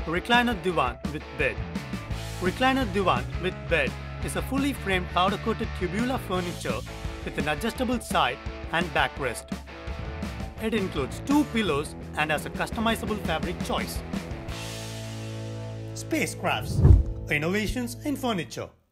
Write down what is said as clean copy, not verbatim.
Recliner Diwan with bed. Recliner Diwan with bed is a fully framed powder-coated tubular furniture with an adjustable side and backrest. It includes 2 pillows and has a customizable fabric choice. Spacecrafts, innovations in furniture.